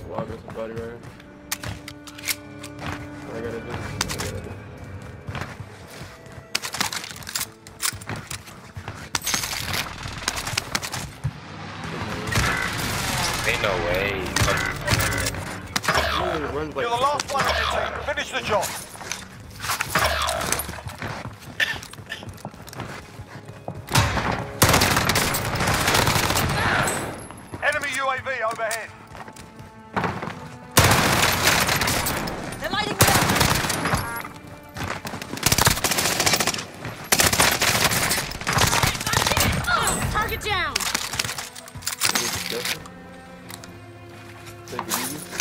log with somebody right here. What I gotta do. Ain't no way. Runs You're the last one on your team. Finish the job. Enemy UAV overhead. They're lighting me up. Target down. Take it easy.